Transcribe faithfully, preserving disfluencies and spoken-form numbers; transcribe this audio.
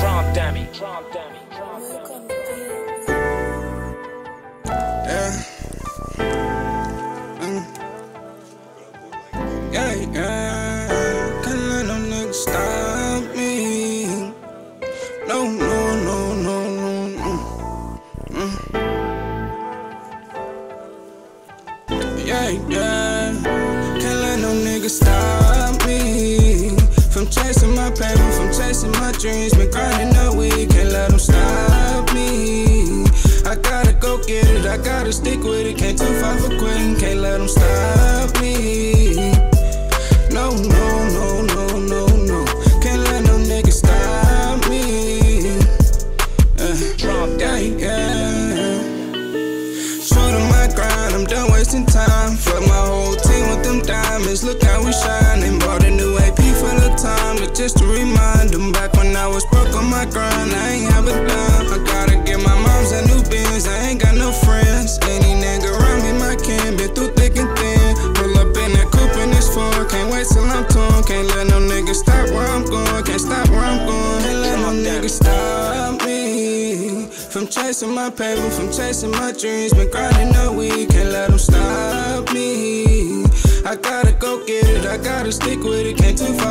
Trump dummy. Yeah. Mm. Yeah, yeah. Can't let no niggas stop me. No, no, no, no, no, no. Mm. Yeah, yeah. Can't let no niggas stop me from chasing my paper, from chasing my dreams. Been grinding all week, can't let them stop me. I gotta go get it, I gotta stick with it. Can't too far for quitting, can't let them stop me. No, no, no, no, no, no. Can't let no niggas stop me. Uh, yeah, yeah. True to my grind, I'm done wasting time. Fuck my whole team with them diamonds. Look how we shine. And bought a new A P for the time, but just to remind them back when I was broke on my grind, I ain't have a dime. I gotta get my mom's a new Benz. I ain't got no friends. Any nigga around me, my kin. Been through thick and thin. Pull up in that coupe and it's four. Can't wait till I'm torn. Can't let no nigga stop where I'm going. Can't stop where I'm going. Can't let no nigga stop me from chasing my paper, from chasing my dreams. Been grinding all week, can't let them stop me. I gotta go get it, I gotta stick with it. Can't too